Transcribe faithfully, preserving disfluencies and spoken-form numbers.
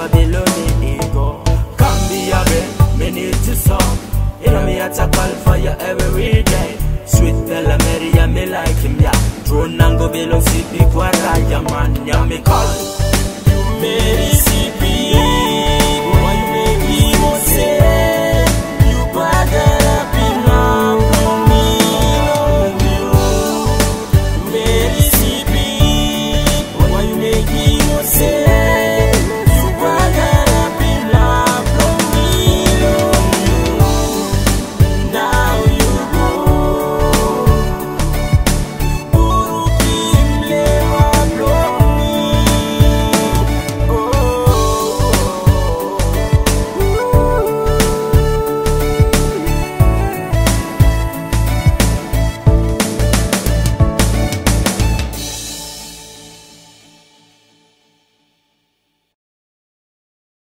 Babylon ego. Come be a bit, me need to song. You know me at a call for you every day. Sweet fella Meri, yeah, me like him, yeah. Drone and go below, Sepik, what I am, man, yeah, me call Meri.